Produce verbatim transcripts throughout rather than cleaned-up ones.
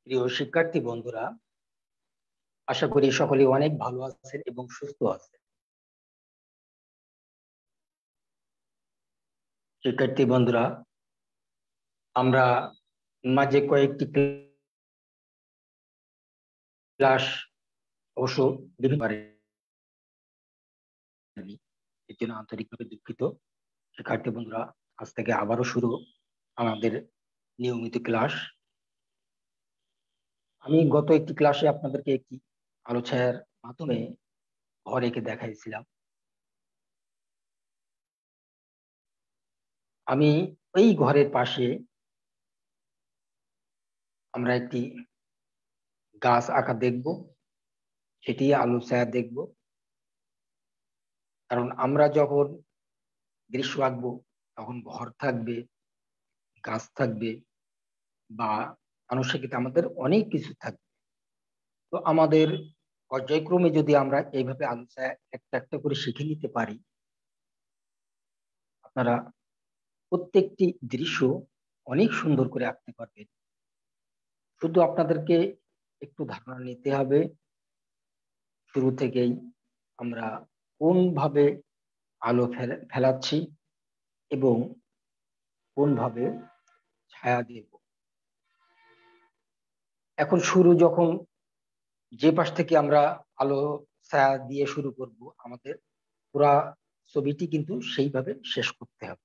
প্রিয় শিক্ষার্থী বন্ধুরা, আশা করি সকলে অনেক ভালো আছেন এবং সুস্থ আছেন। শিক্ষার্থী বন্ধুরা, আমরা মাঝে কয়েকটি ক্লাস অবশ্য বিভিন্ন এর জন্য আন্তরিকভাবে দুঃখিত। শিক্ষার্থী বন্ধুরা, আজ থেকে আবারও শুরু আমাদের নিয়মিত ক্লাস। আমি গত একটি ক্লাসে আপনাদেরকে একটি আলোচনার মাধ্যমে ঘর এঁকে দেখাইছিলাম। আমি ওই ঘরের পাশে আমরা একটি গাছ আঁকা দেখব, সেটি আলো ছায়া দেখব। কারণ আমরা যখন দৃশ্য আঁকবো তখন ঘর থাকবে, গাছ থাকবে, বা আনুষঙ্গিক আমাদের অনেক কিছু থাকবে। তো আমাদের পর্যায়ক্রমে যদি আমরা এইভাবে আলো ছায়া একটা একটা করে শিখে নিতে পারি, আপনারা প্রত্যেকটি দৃশ্য অনেক সুন্দর করে আঁকতে পারবেন। শুধু আপনাদেরকে একটু ধারণা নিতে হবে শুরু থেকেই আমরা কোন ভাবে আলো ফেলাচ্ছি এবং কোন ভাবে ছায়া দেব। এখন শুরু যখন যে পাশ থেকে আমরা আলো ছায়া দিয়ে শুরু করব, আমাদের পুরা ছবিটি কিন্তু সেইভাবে শেষ করতে হবে।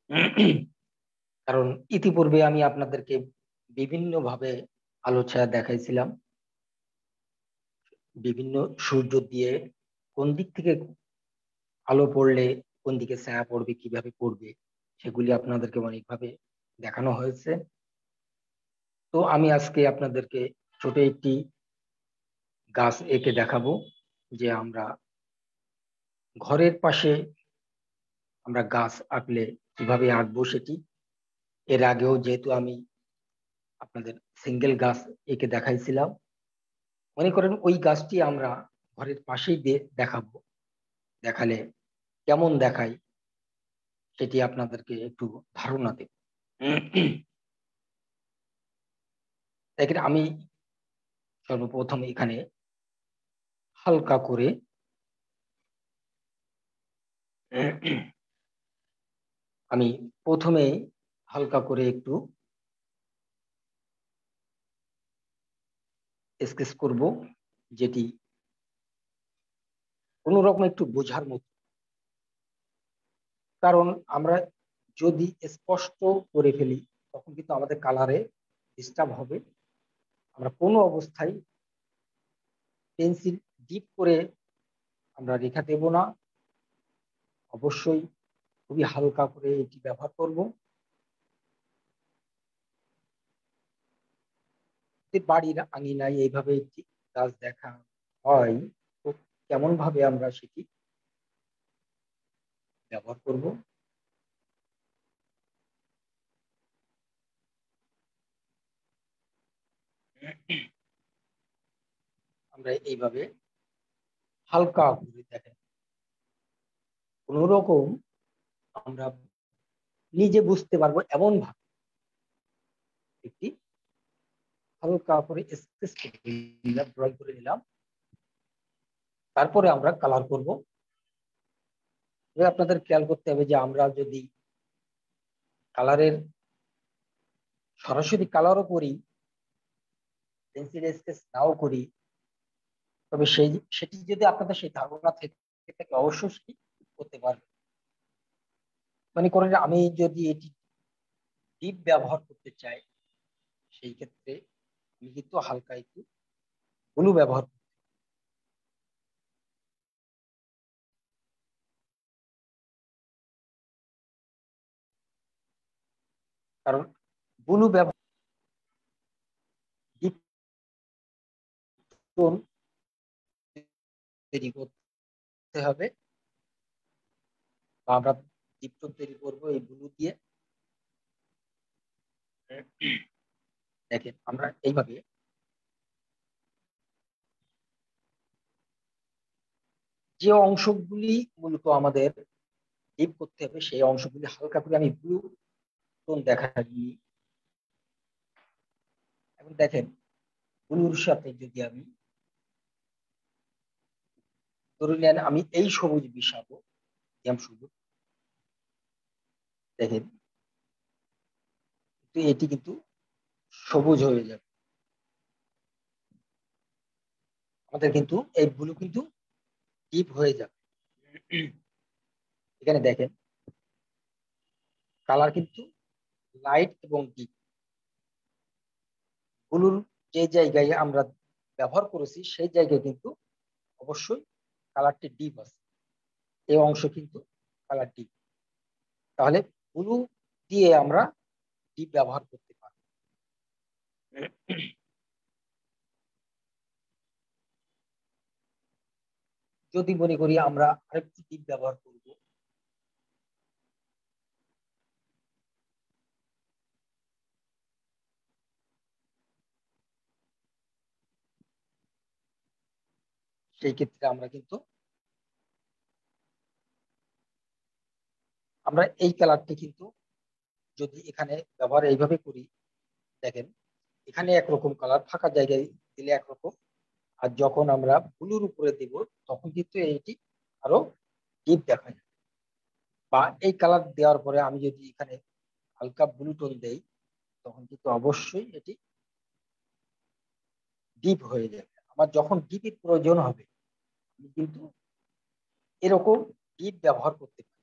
কারণ ইতিপূর্বে আমি আপনাদেরকে বিভিন্ন ভাবে আলো ছায়া দেখাইছিলাম, বিভিন্ন সূর্য দিয়ে কোন দিক থেকে আলো পড়লে কোন দিকে ছায়া পড়বে, কিভাবে পড়বে, সেগুলি আপনাদেরকে অনেকভাবে দেখানো হয়েছে। তো আমি আজকে আপনাদেরকে ছোট একটি গাছ এঁকে দেখাবো, যে আমরা ঘরের পাশে আমরা গাছ আঁকলে কিভাবে আঁকবো সেটি। এর আগেও যেহেতু আমি আপনাদের সিঙ্গেল গাছ এঁকে দেখাইছিলাম, মনে করেন ওই গাছটি আমরা ঘরের পাশেই দেখাবো। দেখালে কেমন দেখায় সেটি আপনাদেরকে একটু ধারণা দেব। দেখেন, আমি সর্বপ্রথম এখানে হালকা করে আমি প্রথমে হালকা করে একটু স্কেচ করব, যেটি কোনো রকম একটু বোঝার মতো। কারণ আমরা যদি স্পষ্ট করে ফেলি তখন কিন্তু আমাদের কালারে ডিস্টার্ব হবে। আমরা কোনো অবস্থায় পেন্সিল ডিপ করে আমরা রেখা দেব না, অবশ্যই খুবই হালকা করে এটি ব্যবহার করব। বাড়ির আঙিনায় এইভাবে একটি গাছ দেখা হয়, তো কেমন ভাবে আমরা সেটি ব্যবহার করব। আমরা এইভাবে হালকা করে দেখেন, কোন রকম আমরা নিজে বুঝতে পারবো এমন ভাবে একটি হালকা করে স্কেচ করে নিলাম, ড্রয়িং করে নিলাম। তারপরে আমরা কালার করব। আপনাদের খেয়াল করতে হবে যে আমরা যদি কালারের সরাসরি কালারও করি, পেন্সিল স্কেচ নাও করি, তবে সেই সেটি যদি আপনাদের সেই ধারণা থেকে অবশ্যই সেটি করতে পারবে। মানে করেন আমি যদি এটি ডিপ ব্যবহার করতে চাই, সেই ক্ষেত্রে আমি কিন্তু হালকা একটু ব্লু ব্যবহার করতে, কারণ ব্লু ব্যবহার ডিপ টোন তৈরি করতে হবে, বা আমরা ডিপ টোন তৈরি করবো এই ব্লু দিয়ে। দেখেন, আমরা এইভাবে যে অংশগুলি মূলত আমাদের ডিপ করতে হবে সেই অংশগুলি হালকা করে আমি ব্লু টোন দেখাই। এখন দেখেন ব্লুর সাথে যদি আমি ধরে নেন আমি এই সবুজ মিশাবো, সবুজ, দেখেন এটি কিন্তু সবুজ হয়ে যাবে। আমাদের কিন্তু এই ব্লু কিন্তু ডিপ হয়ে যাবে। এখানে দেখেন কালার কিন্তু লাইট এবং ডিপ। ব্লুর যে জায়গায় আমরা ব্যবহার করেছি সেই জায়গায় কিন্তু অবশ্যই কালারটি ডিপ আছে, এই অংশ কিন্তু কালার ডিপ। তাহলে ব্লু দিয়ে আমরা ডিপ ব্যবহার করতে পারি। যদি মনে করি আমরা আরেকটি ডিপ ব্যবহার করব, সেই ক্ষেত্রে আমরা কিন্তু আমরা এই কালারটি কিন্তু যদি এখানে ব্যবহার এইভাবে করি, দেখেন এখানে একরকম কালার, ফাঁকা জায়গায় দিলে একরকম, আর যখন আমরা ব্লুর উপরে দিব তখন কিন্তু এটি আরো ডিপ দেখা যায়। বা এই কালার দেওয়ার পরে আমি যদি এখানে হালকা ব্লু টোন দেই তখন কিন্তু অবশ্যই এটি ডিপ হয়ে যাবে। আমার যখন ডিপের প্রয়োজন হবে আমি কিন্তু এরকম ডিপ ব্যবহার করতে পারি।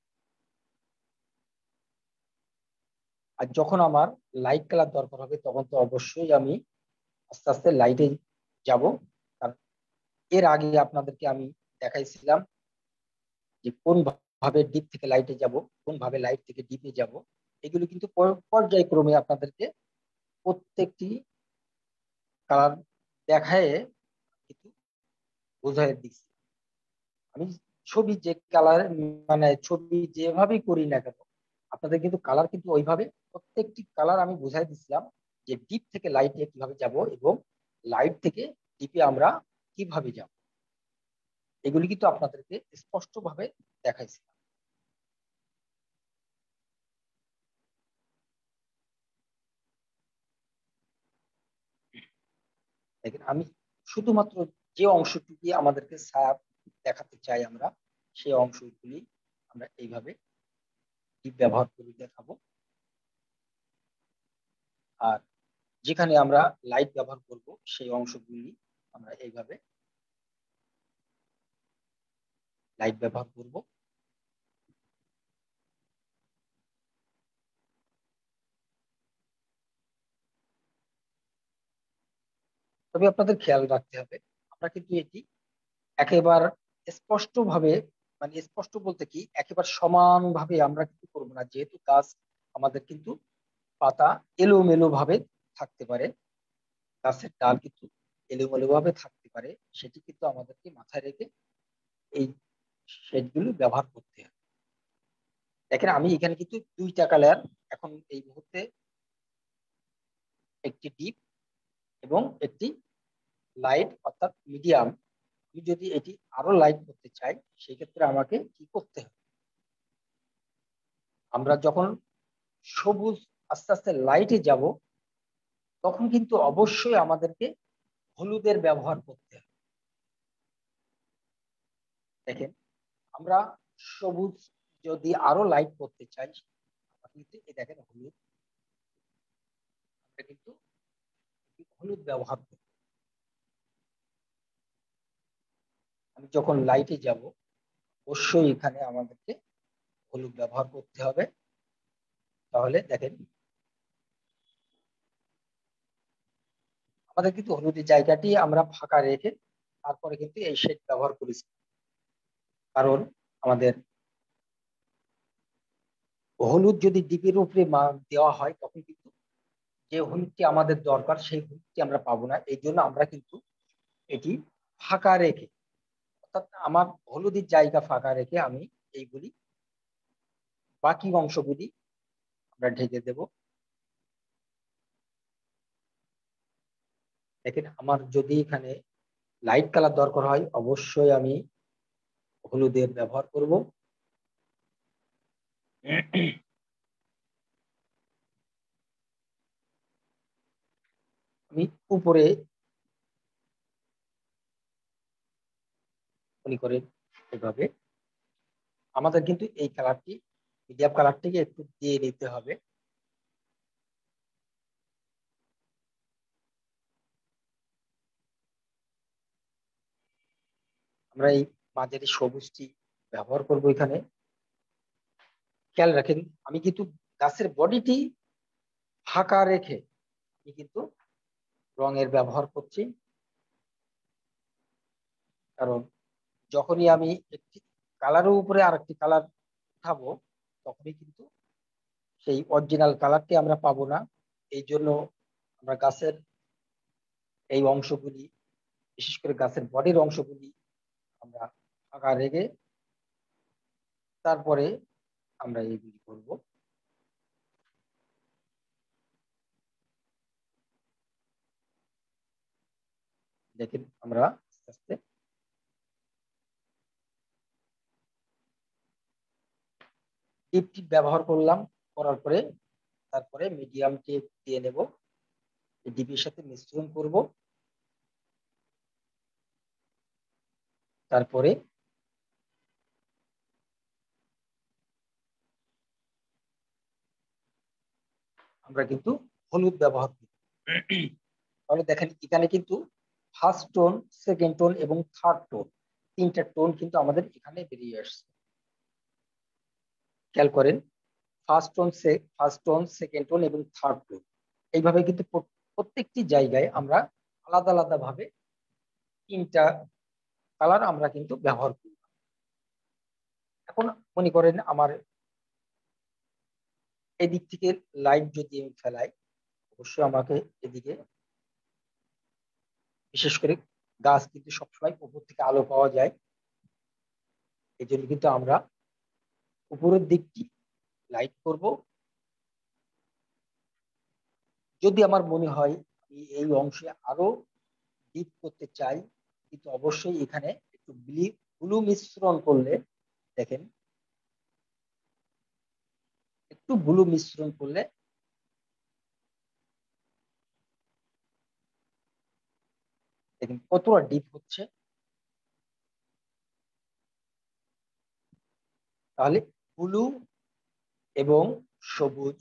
আর যখন আমার লাইট কালার দরকার হবে তখন তো অবশ্যই আমি আস্তে আস্তে লাইটে যাব। কারণ এর আগে আপনাদেরকে আমি দেখাইছিলাম যে কোন ভাবে ডিপ থেকে লাইটে যাব, কোন ভাবে লাইট থেকে ডিপে যাব, এগুলো কিন্তু পর্যায়ক্রমে আপনাদেরকে প্রত্যেকটি কালার দেখায় কিন্তু বোঝাই দিচ্ছি। আমি ছবি যে কালার, মানে ছবি যেভাবেই করি না কেন আপনাদের কিন্তু কালার কিন্তু ওইভাবে প্রত্যেকটি কালার আমি বুঝাই দিচ্ছিলাম যে ডিপ থেকে লাইটে কিভাবে যাব এবং লাইট থেকে ডিপে আমরা কিভাবে যাব, এগুলি কিন্তু আপনাদেরকে স্পষ্ট ভাবে দেখাইছিলাম। দেখেন আমি শুধুমাত্র যে অংশটুকু আমাদেরকে ছায়া দেখাতে চাই আমরা সেই অংশগুলি আমরা এইভাবে ডিপ ব্যবহার করে দেখাবো। আর যেখানে আমরা লাইট ব্যবহার করব সেই অংশগুলি আমরা এইভাবে লাইট ব্যবহার করব। তবে আপনাদের খেয়াল রাখতে হবে আমরা কিন্তু এটি একেবারে স্পষ্ট ভাবে, মানে স্পষ্ট বলতে কি একেবারে সমান ভাবে আমরা কিন্তু করবো না, যেহেতু গাছ আমাদের কিন্তু পাতা এলোমেলো ভাবে থাকতে পারে, গাছের ডাল কিন্তু এলোমেলো ভাবে থাকতে পারে, সেটি কিন্তু আমাদেরকে মাথায় রেখে এই শেডগুলো ব্যবহার করতে হবে। দেখেন আমি এখানে কিন্তু দুইটা কালার এখন এই মুহূর্তে, একটি ডিপ এবং একটি লাইট অর্থাৎ মিডিয়াম। আমি যদি এটি আরো লাইট করতে চাই সেক্ষেত্রে আমাকে কি করতে হবে, আমরা যখন সবুজ আস্তে আস্তে লাইটে যাব তখন কিন্তু অবশ্যই আমাদেরকে হলুদের ব্যবহার করতে হবে। দেখেন আমরা সবুজ যদি আরো লাইট করতে চাই কিন্তু এই দেখেন হলুদ, আমরা কিন্তু হলুদ ব্যবহার করি। আমি যখন লাইটে যাব অবশ্যই এখানে আমাদেরকে হলুদ ব্যবহার করতে হবে। তাহলে দেখেন আমাদের কিন্তু হলুদের জায়গাটি আমরা ফাঁকা রেখে তারপরে কিন্তু এই শেড ব্যবহার করেছি, কারণ আমাদের হলুদ যদি ডিপের উপরে দেওয়া হয় তখন কিন্তু যে হলুদটি আমাদের দরকার সেই হলুদটি আমরা পাবো না। এই জন্য আমরা কিন্তু এটি ফাঁকা রেখে, অর্থাৎ আমার হলুদের জায়গা ফাঁকা রেখে আমি এইগুলি বাকি অংশগুলি আমরা ঢেকে দেব। দেখেন আমার যদি এখানে লাইট কালার দরকার হয় অবশ্যই আমি হলুদের ব্যবহার করব। আমি উপরে মনে করেন এভাবে আমাদের কিন্তু এই কালারটি মিডিয়াম কালারটিকে একটু দিয়ে নিতে হবে। আমরা এই মাঝারি সবুজটি ব্যবহার করব এখানে। খেয়াল রাখেন আমি কিন্তু গাছের বডিটি ফাঁকা রেখে আমি কিন্তু রঙের ব্যবহার করছি, কারণ যখনই আমি একটি কালারের উপরে আরেকটি কালার উঠাবো তখনই কিন্তু সেই অরিজিনাল কালারটি আমরা পাবো না। এই জন্য আমরা গাছের এই অংশগুলি, বিশেষ করে গাছের বডির অংশগুলি আমরা ফাঁকা রেখে তারপরে আমরা এইগুলি করব। দেখেন আমরা আস্তে আস্তে টিপ টিপ ব্যবহার করলাম, করার পরে তারপরে মিডিয়াম টেপ দিয়ে নেব, ডিপের সাথে মিশ্রণ করব। তারপরে আমরা কিন্তু হলুদ ব্যবহার করি। তাহলে দেখেন এখানে কিন্তু ফার্স্ট টোন, সেকেন্ড টোন এবং থার্ড টোন, তিনটা টোন কিন্তু আমাদের এখানে বেরিয়ে আসছে। খেয়াল করেন first tone, first tone, second tone এবং থার্ড টোন, এইভাবে কিন্তু প্রত্যেকটি জায়গায় আমরা আলাদা আলাদা ভাবে তিনটা কালার আমরা কিন্তু ব্যবহার করি। এখন মনে করেন আমার এদিক থেকে লাইট যদি আমি ফেলাই, অবশ্যই আমাকে এদিকে, বিশেষ করে গাছ কিন্তু সবসময় উপর থেকে আলো পাওয়া যায়, এই জন্য কিন্তু আমরা উপরের দিকটি লাইট করব। যদি আমার মনে হয় আমি এই অংশে আরো ডিপ করতে চাই, কিন্তু অবশ্যই এখানে একটু ব্লু মিশ্রণ করলে, দেখেন একটু ব্লু মিশ্রণ করলে দেখেন কতটা ডিপ হচ্ছে। তাহলে ব্লু এবং সবুজ,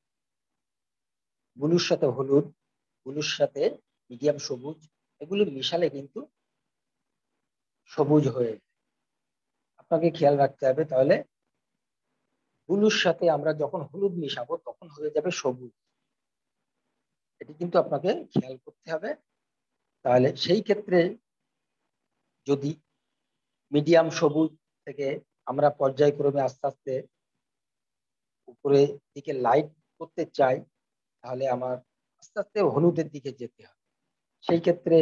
ব্লুর সাথে হলুদ, ব্লুর সাথে মিডিয়াম সবুজ, এগুলো মিশালে কিন্তু সবুজ হয়ে যায়। আপনাকে খেয়াল রাখতে হবে, তাহলে ব্লুর সাথে আমরা যখন হলুদ মিশাবো তখন হয়ে যাবে সবুজ, এটি কিন্তু আপনাকে খেয়াল করতে হবে। তাহলে সেই ক্ষেত্রে যদি মিডিয়াম সবুজ থেকে আমরা পর্যায়ক্রমে আস্তে আস্তে উপরে দিকে লাইট করতে চাই, তাহলে আমার আস্তে আস্তে হলুদের দিকে যেতে হবে। সেই ক্ষেত্রে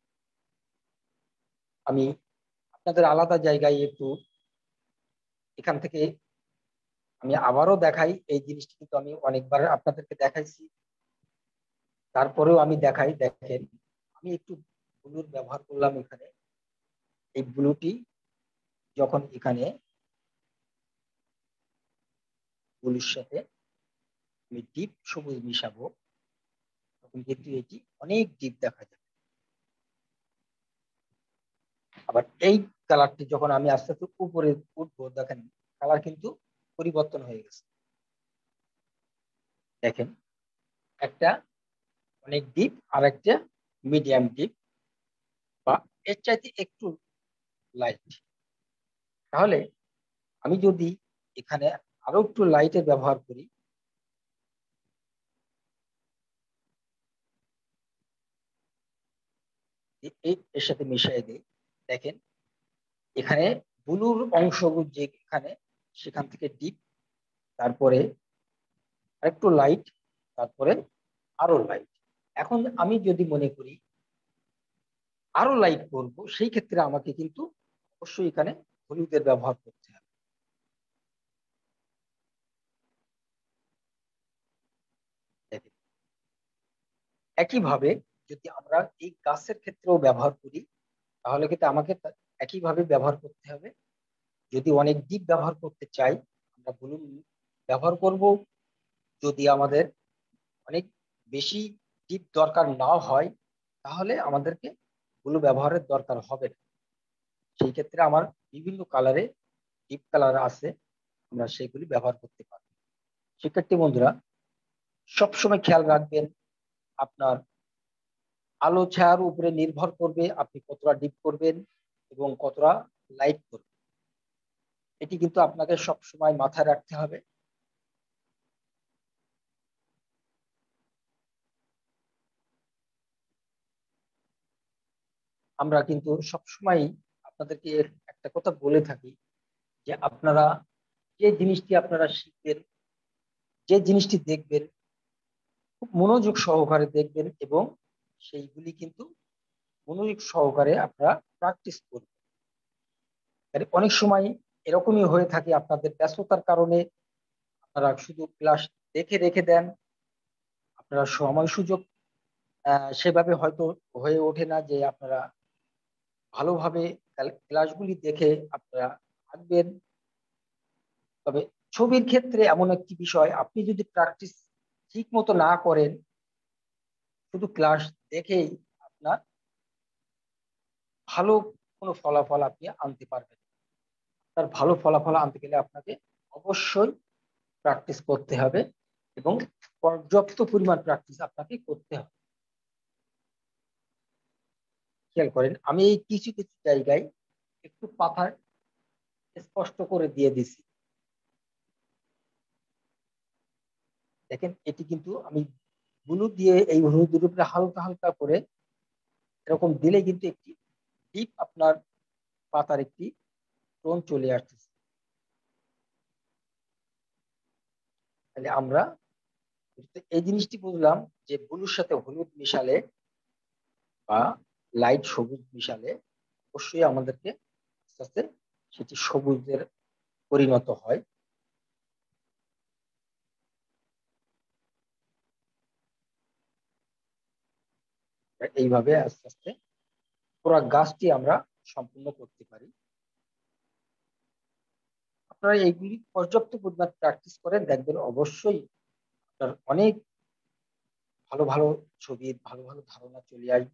আমি আপনাদের আলাদা জায়গায় একটু এখান থেকে আমি আবারও দেখাই, এই জিনিসটি কিন্তু আমি অনেকবার আপনাদেরকে দেখাইছি, তারপরেও আমি দেখাই। দেখেন আমি একটু ব্লুর ব্যবহার করলাম এখানে, এই ব্লুটি যখন এখানে ব্লুর সাথে আমি ডিপ সবুজ মিশাবো তখন কিন্তু এটি অনেক ডিপ দেখা যাবে। আবার এই কালারটি যখন আমি আস্তে আস্তে উপরে উঠবো, দেখেন কালার কিন্তু পরিবর্তন হয়ে গেছে। দেখেন একটা অনেক ডিপ আর একটা মিডিয়াম ডিপ, বা এর চাইতে একটু লাইট। তাহলে আমি যদি এখানে আরো একটু লাইটের ব্যবহার করি, এর সাথে মিশিয়ে দিই, দেখেন এখানে ব্লুর অংশ যে এখানে, সেখান থেকে ডিপ, তারপরে আরেকটু লাইট, তারপরে আরো লাইট। এখন আমি যদি মনে করি আরো লাইট করব, সেই ক্ষেত্রে আমাকে কিন্তু অবশ্যই এখানে হলুদের ব্যবহার করতে হবে। একইভাবে যদি আমরা এই গাছের ক্ষেত্রেও ব্যবহার করি, তাহলে কিন্তু আমাকে একইভাবে ব্যবহার করতে হবে। যদি অনেক ডিপ ব্যবহার করতে চাই আমরা ব্লু ব্যবহার করব, যদি আমাদের অনেক বেশি ডিপ দরকার নাও হয় তাহলে আমাদেরকে ব্লু ব্যবহারের দরকার হবে না। সেই ক্ষেত্রে আমার বিভিন্ন কালারে ডিপ কালার আছে, আমরা সেগুলি ব্যবহার করতে পারি। শিক্ষার্থী বন্ধুরা, সবসময় খেয়াল রাখবেন আপনার আলো ছায়ার উপরে নির্ভর করবে আপনি কতটা ডিপ করবেন এবং কতটা লাইট করবেন। এটি কিন্তু আপনাকে সবসময় মাথায় রাখতে হবে। আমরা কিন্তু সবসময় আপনাদেরকে একটা কথা বলে থাকি যে আপনারা যে জিনিসটি আপনারা শিখবেন, যে জিনিসটি দেখবেন, খুব মনোযোগ সহকারে দেখবেন এবং সেইগুলি কিন্তু মনোযোগ সহকারে আপনারা প্র্যাকটিস করবেন। অনেক সময় এরকমই হয়ে থাকে, আপনাদের ব্যস্ততার কারণে আপনারা শুধু ক্লাস দেখে রেখে দেন, আপনারা সময় সুযোগ সেভাবে হয়তো হয়ে ওঠে না যে আপনারা ভালোভাবে ক্লাসগুলি দেখে আপনারা থাকবেন। তবে ছবির ক্ষেত্রে এমন একটি বিষয়, আপনি যদি প্র্যাকটিস ঠিক মতো না করেন, শুধু ক্লাস দেখেই আপনার ভালো কোনো ফলাফল আপনি আনতে পারবেন। তার ভালো ফলাফল আনতে গেলে আপনাকে অবশ্যই প্র্যাকটিস করতে হবে এবং পর্যাপ্ত পরিমাণ প্র্যাকটিস আপনাকে করতে হবে। খেয়াল করেন, আমি এই কিছু কিছু জায়গায় একটু পাথার স্পষ্ট করে দিয়ে দিছি। দেখেন, এটি কিন্তু আমি ব্লু দিয়ে এই হলুদের উপরে হালকা হালকা করে এরকম দিলে কিন্তু একটি ডিপ আপনার পাতার একটি টোন চলে আসতেছে। তাহলে আমরা এই জিনিসটি বুঝলাম যে ব্লুর সাথে হলুদ মিশালে বা লাইট সবুজ মিশালে অবশ্যই আমাদেরকে আস্তে আস্তে সেটি সবুজের পরিণত হয়। এইভাবে আস্তে আস্তে পুরো গাছটি আমরা সম্পূর্ণ করতে পারি। আপনারা এইগুলি পর্যাপ্ত পরিমাণ প্র্যাকটিস করেন, দেখবেন অবশ্যই আপনার অনেক ভালো ভালো ছবির ভালো ভালো ধারণা চলে আসবে।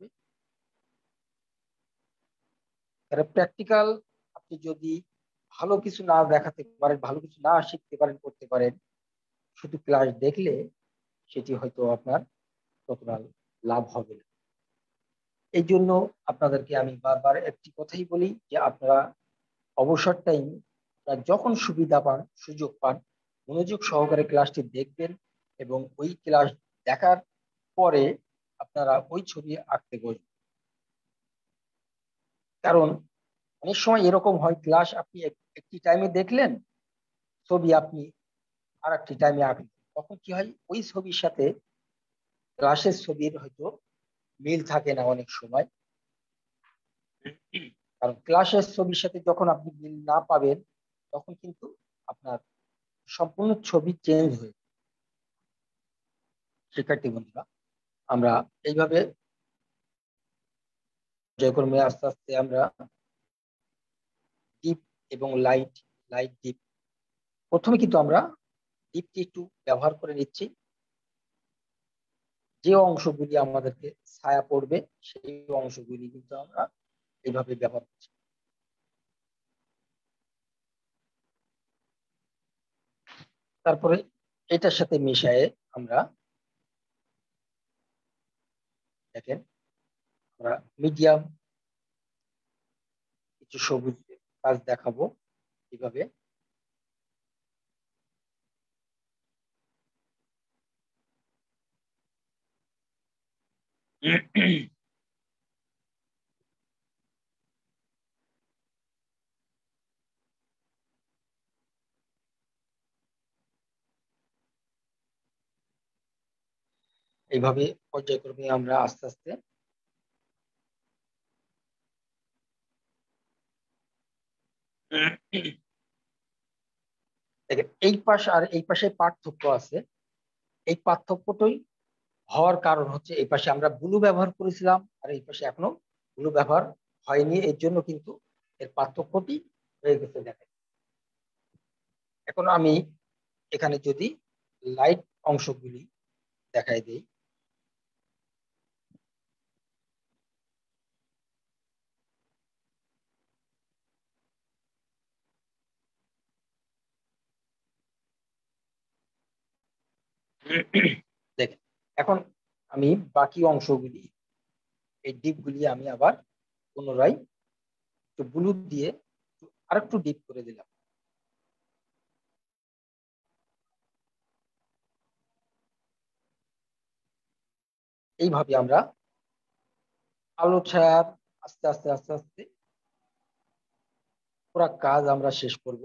প্র্যাকটিক্যাল আপনি যদি ভালো কিছু না দেখাতে পারেন, ভালো কিছু না শিখতে পারেন, করতে পারেন, শুধু ক্লাস দেখলে সেটি হয়তো আপনার ততটা লাভ হবে না। এই জন্য আপনাদেরকে আমি বারবার একটি কথাই বলি যে আপনারা অবসর টাইম যখন সুবিধা পান, সুযোগ পান, মনোযোগ সহকারে ক্লাসটি দেখবেন এবং ওই ক্লাস দেখার পরে আপনারা ওই ছবি আঁকতে বসবেন। কারণ অনেক সময় এরকম হয়, ক্লাস আপনি একটি টাইমে দেখলেন, ছবি আপনি আর একটি টাইমে আঁকলেন, তখন কি হয়, ওই ছবির সাথে ক্লাসের ছবির হয়তো মিল থাকে না অনেক সময়। কারণ ক্লাসের ছবির সাথে যখন আপনি মিল না পাবেন, তখন কিন্তু আপনার সম্পূর্ণ ছবি চেঞ্জ হয়ে। শিক্ষার্থী বন্ধুরা, আমরা এইভাবে পর্যায়ক্রমে আস্তে আস্তে আমরা ডিপ এবং লাইট, লাইট ডিপ, প্রথমে কিন্তু আমরা ডিপটি একটু ব্যবহার করে নিচ্ছি। যে অংশগুলি আমাদেরকে ছায়া পড়বে সেই অংশগুলি কিন্তু আমরা এইভাবে ব্যবহার করছি। তারপরে এটার সাথে মিশায়ে আমরা দেখেন আমরা মিডিয়াম কিছু সবুজ কাজ দেখাবো এইভাবে। এইভাবে পর্যায়ক্রমে আমরা আস্তে আস্তে দেখেন, এই পাশ আর এই পাশে পার্থক্য আছে। এই পার্থক্যটাই হওয়ার কারণ হচ্ছে এই পাশে আমরা ব্লু ব্যবহার করেছিলাম আর এই পাশে এখনো ব্লু ব্যবহার হয়নি, এর জন্য কিন্তু এর পার্থক্যটি হয়ে গেছে। দেখেন, এখন আমি এখানে যদি লাইট অংশগুলি দেখাই দেই, দেখেন, এখন আমি বাকি অংশগুলি, এই ডিপগুলি আমি আবার পুনরায় একটু ব্লু দিয়ে আরেকটু ডিপ করে দিলাম। এইভাবে আমরা আলো ছায়ার আস্তে আস্তে আস্তে আস্তে পুরো কাজ আমরা শেষ করব।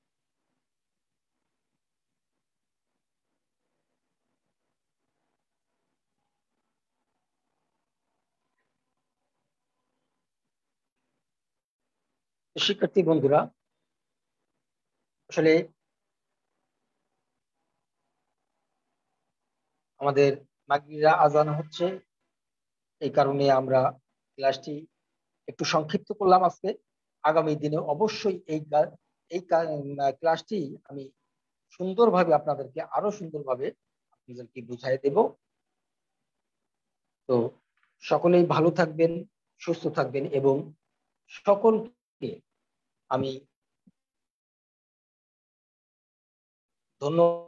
শিক্ষার্থী বন্ধুরা, আসলে আমাদের মাগরিরা আজান হচ্ছে, এই কারণে আমরা ক্লাসটি একটু সংক্ষিপ্ত করলাম আজকে। আগামী দিনে অবশ্যই এই এই ক্লাসটি আমি সুন্দরভাবে আপনাদেরকে আরো সুন্দরভাবে আপনাদেরকে বুঝাই দেব। তো সকলেই ভালো থাকবেন, সুস্থ থাকবেন এবং সকলকে আমি ধন্যবাদ।